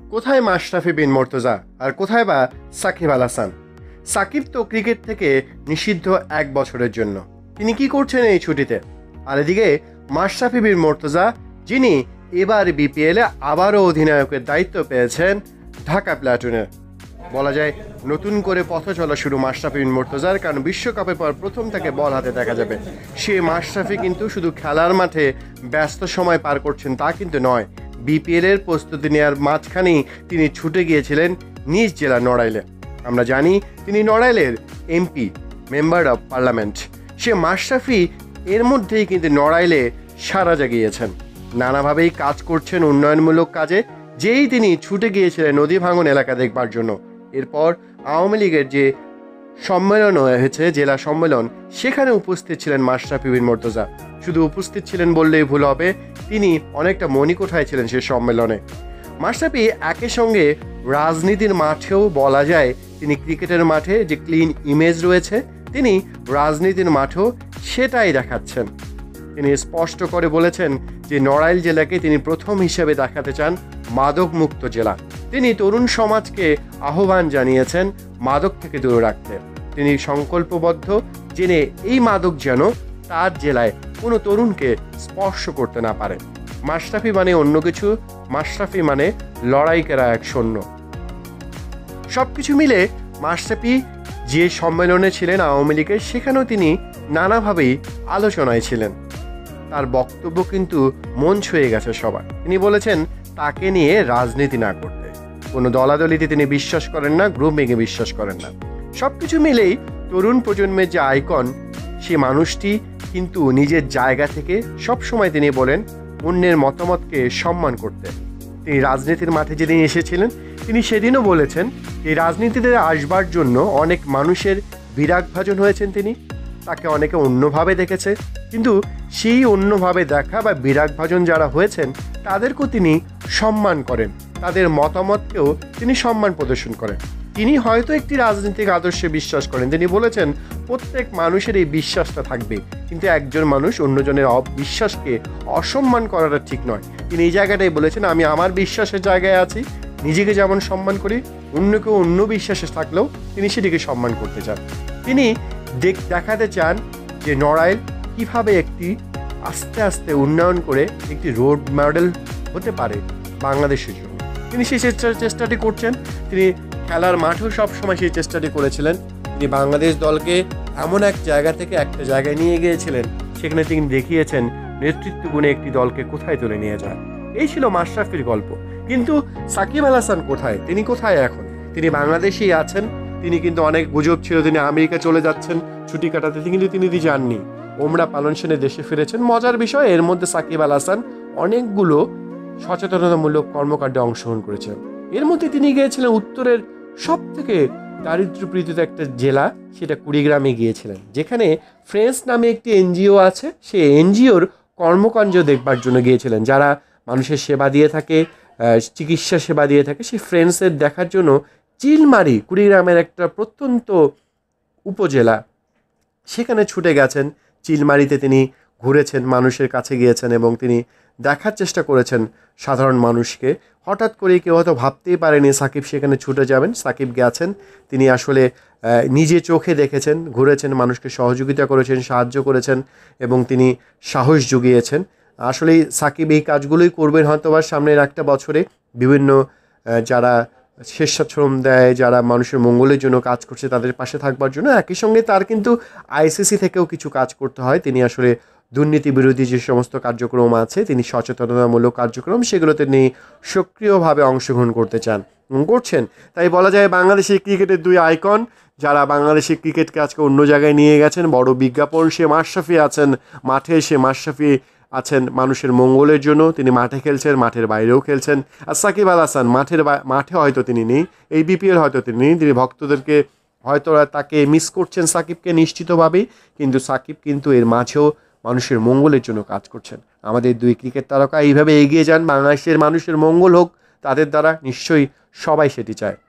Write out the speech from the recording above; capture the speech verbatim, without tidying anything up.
কোথায় মাশরাফি বিন মুর্তজা আর কোথায় বা সাকিব আল হাসান? সাকিব তো ক্রিকেট থেকে নিষিদ্ধ এক বছরের জন্য। তিনি কি করছেন এই ছুটিতে? আর এদিকে মাশরাফি বিন মুর্তজা, যিনি এবার বিপিএলে আবারও অধিনায়কের দায়িত্ব পেয়েছেন ঢাকা প্লাটুনের। বলা যায় নতুন করে পথ চলা শুরু মাশরাফি বিন মুর্তজার, কারণ বিশ্বকাপের পর প্রথম তাকে বল হাতে দেখা যাবে। সে মাশরাফি কিন্তু শুধু খেলার মাঠে ব্যস্ত সময় পার করছেন তা কিন্তু নয়, বিপিএলের প্রস্তুতি নেওয়ার মাঝখানেই তিনি ছুটে গিয়েছিলেন নিজ জেলা নড়াইলে। আমরা জানি তিনি নড়াইলের এমপি, মেম্বার অফ পার্লামেন্ট। সে মাশরাফি এর মধ্যেই কিন্তু নড়াইলে সাড়া জাগিয়েছেন, নানাভাবেই কাজ করছেন উন্নয়নমূলক কাজে। যেই তিনি ছুটে গিয়েছিলেন নদী ভাঙন এলাকা দেখবার জন্য, এরপর আওয়ামী লীগের যে সম্মেলন হয়েছে, জেলা সম্মেলন, সেখানে উপস্থিত ছিলেন মাশরাফি বিন মুর্তজা। শুধু উপস্থিত ছিলেন বললেই ভুল হবে, তিনি অনেকটা মণিকোঠায় ছিলেন সে সম্মেলনে। মাশরাফি একই সঙ্গে রাজনীতির মাঠেও বলা যায় তিনি ক্রিকেটের মাঠে যে ক্লিন ইমেজ রয়েছে, তিনি রাজনীতির মাঠেও সেটাই দেখাচ্ছেন। তিনি স্পষ্ট করে বলেছেন যে নড়াইল জেলাকে তিনি প্রথম হিসেবে দেখাতে চান মাদক মুক্ত জেলা। তিনি তরুণ সমাজকে আহ্বান জানিয়েছেন মাদক থেকে দূরে রাখতে। তিনি সংকল্পবদ্ধ জেনে এই মাদক যেন তার জেলায় কোনো তরুণকে স্পর্শ করতে না পারে। মাশরাফি মানে অন্য কিছু, মাশরাফি মানে লড়াই করা এক সৈন্য। সবকিছু মিলে মাশরাফি যে সম্মেলনে ছিলেন আওয়ামী লীগের, সেখানেও তিনি নানাভাবেই আলোচনায় ছিলেন। তার বক্তব্য কিন্তু মন ছুঁয়ে গেছে সবার। তিনি বলেছেন তাকে নিয়ে রাজনীতি না করতে, কোনো দলাদলিতে তিনি বিশ্বাস করেন না, গ্রুপিংয়ে বিশ্বাস করেন না। সবকিছু মিলেই তরুণ প্রজন্মের যে আইকন, সে মানুষটি কিন্তু নিজের জায়গা থেকে সবসময় তিনি বলেন অন্যের মতামতকে সম্মান করতে। তিনি রাজনীতির মাঠে যেদিন এসেছিলেন, তিনি সেদিনও বলেছেন এই রাজনীতিতে আসবার জন্য অনেক মানুষের বিরাগভাজন হয়েছেন তিনি, তাকে অনেকে অন্যভাবে দেখেছে, কিন্তু সেই অন্যভাবে দেখা বা বিরাগভাজন যারা হয়েছেন তাদেরকেও তিনি সম্মান করেন, তাদের মতামতকেও তিনি সম্মান প্রদর্শন করেন। তিনি হয়তো একটি রাজনৈতিক আদর্শে বিশ্বাস করেন। তিনি বলেছেন প্রত্যেক মানুষের এই বিশ্বাসটা থাকবে, কিন্তু একজন মানুষ অন্যজনের বিশ্বাসকে অসম্মান করাটা ঠিক নয়। তিনি এই জায়গাটাই বলেছেন, আমি আমার বিশ্বাসের জায়গায় আছি, নিজেকে যেমন সম্মান করি, অন্যকেও অন্য বিশ্বাসে থাকলেও তিনি সেটিকে সম্মান করতে চান। তিনি দেখাতে চান যে নড়াইল কিভাবে একটি আস্তে আস্তে উন্নয়ন করে একটি রোড মডেল হতে পারে বাংলাদেশের জন্য। তিনি সেই চেষ্টাটি করছেন। তিনি খেলার মাঠেও সবসময় সেই চেষ্টাটি করেছিলেন। তিনি বাংলাদেশ দলকে এমন এক জায়গা থেকে একটা জায়গায় নিয়ে গিয়েছিলেন, সেখানে তিনি দেখিয়েছেন নেতৃত্ব গুণে একটি দলকে কোথায় তুলে নিয়ে যায়। এই ছিল মাশরাফির গল্প। কিন্তু সাকিব আল হাসান কোথায়? তিনি কোথায় এখন? তিনি বাংলাদেশেই আছেন। তিনি কিন্তু অনেক গুজব ছিল তিনি আমেরিকা চলে যাচ্ছেন ছুটি কাটাতে, কিন্তু তিনি যাননি। ওমরা পালন সেনে দেশে ফিরেছেন। মজার বিষয়, এর মধ্যে সাকিব আল হাসান অনেকগুলো সচেতনতামূলক কর্মকাণ্ডে অংশগ্রহণ করেছেন। এর মধ্যে তিনি গিয়েছিলেন উত্তরের সব থেকে দারিদ্র্যপীড়িত একটা জেলা, সেটা কুড়িগ্রামে গিয়েছিলেন, যেখানে ফ্রেন্স নামে একটি এনজিও আছে। সেই এনজিওর কর্মকাণ্ড দেখবার জন্য গিয়েছিলেন, যারা মানুষের সেবা দিয়ে থাকে, চিকিৎসা সেবা দিয়ে থাকে। সেই ফ্রেন্সের দেখার জন্য চিলমারি, কুড়িগ্রামের একটা প্রত্যন্ত উপজেলা, সেখানে ছুটে গেছেন। চিলমারিতে তিনি ঘুরেছেন, মানুষের কাছে গিয়েছেন এবং তিনি দেখার চেষ্টা করেছেন সাধারণ মানুষকে। হঠাৎ করে কেউ হয়তো ভাবতেই পারেনি সাকিব সেখানে ছুটে যাবেন। সাকিব গেছেন, তিনি আসলে নিজে চোখে দেখেছেন, ঘুরেছেন, মানুষকে সহযোগিতা করেছেন, সাহায্য করেছেন এবং তিনি সাহস জুগিয়েছেন। আসলে সাকিব এই কাজগুলোই করবেন হয়তো বা সামনের একটা বছরে। বিভিন্ন যারা স্বেচ্ছাশ্রম দেয়, যারা মানুষের মঙ্গলের জন্য কাজ করছে, তাদের পাশে থাকবার জন্য। একই সঙ্গে তার কিন্তু আইসিসি থেকেও কিছু কাজ করতে হয়। তিনি আসলে দুর্নীতি বিরোধী যে সমস্ত কার্যক্রম আছে, তিনি সচেতনতামূলক কার্যক্রম, সেগুলোতে তিনি সক্রিয়ভাবে অংশগ্রহণ করতে চান, করছেন। তাই বলা যায় বাংলাদেশের ক্রিকেটের দুই আইকন, যারা বাংলাদেশের ক্রিকেটকে আজকে অন্য জায়গায় নিয়ে গেছেন। বড় বিজ্ঞাপন, সে মাশরাফি আছেন মাঠে, সে মাশরাফি আছেন মানুষের মঙ্গলের জন্য। তিনি মাঠে খেলছেন, মাঠের বাইরেও খেলছেন। আর সাকিব আল হাসান মাঠের মাঠে হয়তো তিনি নেই, এই বিপিএল হয়তো তিনি নেই, তিনি ভক্তদেরকে হয়তো তাকে মিস করছেন সাকিবকে নিশ্চিতভাবেই, কিন্তু সাকিব কিন্তু এর মাঝেও মানুষের মঙ্গলের জন্য কাজ করছেন। আমাদের দুই ক্রিকেট তারকা এইভাবে এগিয়ে যান, বাংলাদেশের মানুষের মঙ্গল হোক তাদের দ্বারা, নিশ্চয়ই সবাই সেটি চায়।